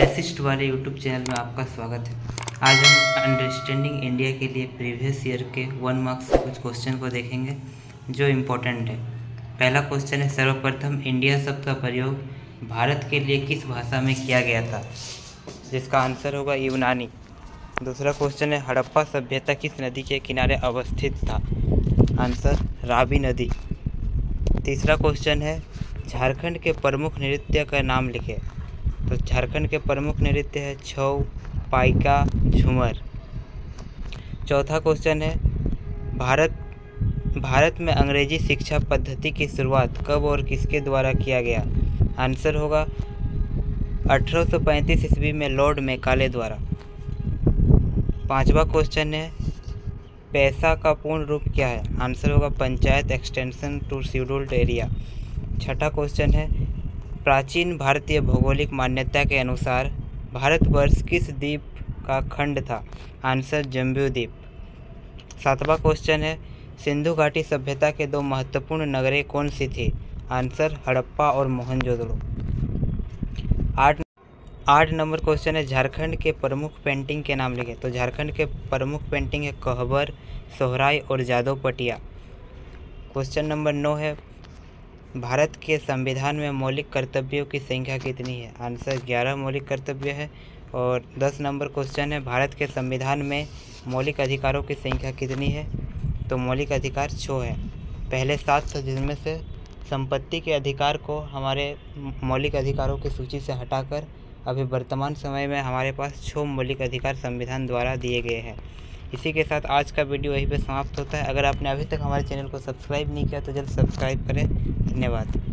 Assist वाले YouTube channel में आपका स्वागत है। आज हम अंडरस्टैंडिंग इंडिया के लिए प्रीवियस ईयर के 1 मार्क्स के कुछ क्वेश्चन को देखेंगे जो इम्पोर्टेंट है। पहला क्वेश्चन है, सर्वप्रथम इंडिया शब्द का प्रयोग भारत के लिए किस भाषा में किया गया था? जिसका आंसर होगा यूनानी। दूसरा क्वेश्चन है, हड़प्पा सभ्यता किस नदी के किनारे अवस्थित था? आंसर रावी नदी। तीसरा क्वेश्चन है, झारखंड के प्रमुख नृत्य का नाम लिखें। तो झारखंड के प्रमुख नृत्य है छऊ, पाइका, झूमर। चौथा क्वेश्चन है, भारत में अंग्रेजी शिक्षा पद्धति की शुरुआत कब और किसके द्वारा किया गया? आंसर होगा 1835 ईस्वी में लॉर्ड मैकाले द्वारा। पांचवा क्वेश्चन है, पैसा का पूर्ण रूप क्या है? आंसर होगा panchayat extension to scheduled area. छठा क्वेश्चन है, प्राचीन भारतीय भौगोलिक मान्यता के अनुसार भारतवर्ष किस द्वीप का खंड था? आंसर जम्बू द्वीप। सातवां क्वेश्चन है, सिंधु घाटी सभ्यता के दो महत्वपूर्ण नगरें कौन सी थी? आंसर हड़प्पा और मोहनजोदड़ो। 8 नंबर क्वेश्चन है, झारखंड के प्रमुख पेंटिंग के नाम लिखें। तो झारखंड के प्रमुख पेंटिंग है कहबर, सोहराय और जादव पटिया। क्वेश्चन नंबर 9 है, भारत के संविधान में मौलिक कर्तव्यों की संख्या कितनी है? आंसर 11 मौलिक कर्तव्य है। और 10 नंबर क्वेश्चन है, भारत के संविधान में मौलिक अधिकारों की संख्या कितनी है? तो मौलिक अधिकार 6 है। पहले 7 थे, जिनमें से संपत्ति के अधिकार को हमारे मौलिक अधिकारों की सूची से हटाकर अभी वर्तमान समय में हमारे पास 6 मौलिक अधिकार संविधान द्वारा दिए गए हैं। इसी के साथ आज का वीडियो यहीं पे समाप्त होता है। अगर आपने अभी तक हमारे चैनल को सब्सक्राइब नहीं किया तो जल्द सब्सक्राइब करें। धन्यवाद।